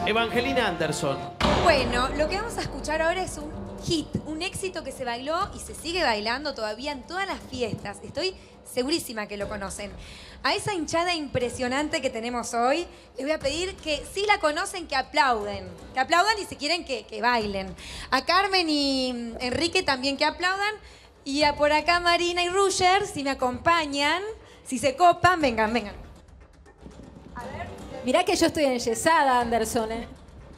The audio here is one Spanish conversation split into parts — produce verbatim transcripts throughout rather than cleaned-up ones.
Evangelina Anderson. Bueno, lo que vamos a escuchar ahora es un hit, un éxito que se bailó y se sigue bailando todavía en todas las fiestas. Estoy segurísima que lo conocen. A esa hinchada impresionante que tenemos hoy, les voy a pedir que si la conocen, que aplauden. Que aplaudan y si quieren que, que bailen. A Carmen y Enrique también que aplaudan. Y a por acá Marina y Roger, si me acompañan, si se copan, vengan, vengan. A ver. Mirá que yo estoy enyesada, Anderson, ¿eh?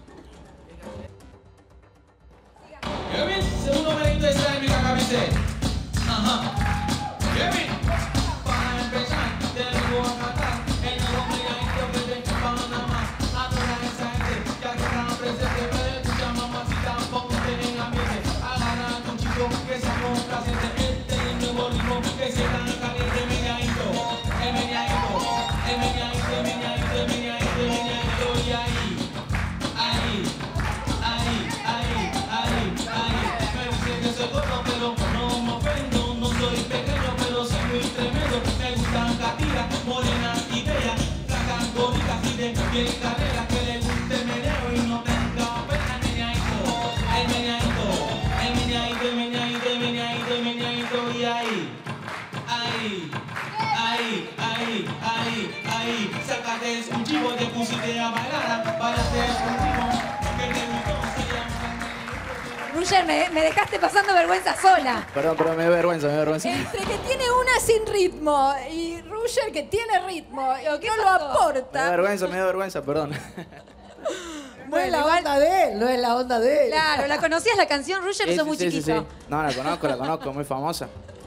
Kevin, segundo merengue de esa de mi cabeza. Ajá. Kevin, para empezar, tengo a cantar el nuevo merengue de Panamá. A toda esa gente ya que están presentes, me escucha mamacita, ponte en ambiente. Agarra a un chico que se complaciente. Este es el nuevo ritmo que se tan caliente, meneadito, el meneadito, el meneadito, el meneadito, el meneadito, el meneadito, y ahí, ahí, ahí, ahí, ahí, ahí. Soy gordo, pero no me ofendo. No soy pequeño, pero soy muy tremendo. Me gustan catiras, morenas y bellas, flacas, gorditas y de bien carreras. Que le guste el meneo y no tenga pena. El meneadito, el meneadito, el meneadito, el meneadito, el meneadito, el meneadito, y ahí, ahí, ahí, ahí, ahí, ahí. Sácate un chivo, te pusiste a bailar, bailaste un ritmo que te gustó. Roger, me, me dejaste pasando vergüenza sola. Perdón, pero me da vergüenza, me da vergüenza. Entre que tiene una sin ritmo y Roger que tiene ritmo, o que no lo Me da aporta. vergüenza, me da vergüenza, perdón. No es la onda de él, no es la onda de él. Claro, ¿la conocías la canción, Roger? Sí, Sos sí, muy sí, chiquito. sí, sí. No, la conozco, la conozco, muy famosa.